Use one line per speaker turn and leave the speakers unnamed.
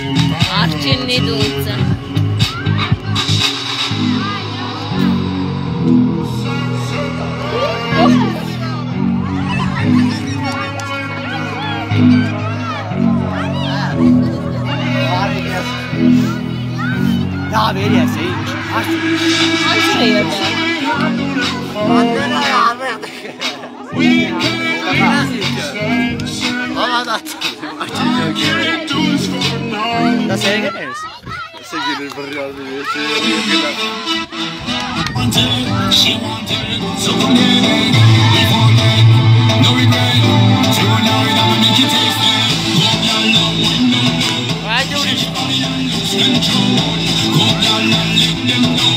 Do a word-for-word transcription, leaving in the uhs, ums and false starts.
Arçin ne diyorsun?
Daha beri ya şey.
Hangi yerde?
Valla da. Da şeye geliriz.
Sevgili bir yaz bir şey.
She wanted, so come here, before that, no regret. Tonight I'ma make you taste it. Hope y'all love one, no, no.
Hadi uğraş.
Control. Hope y'all let them know.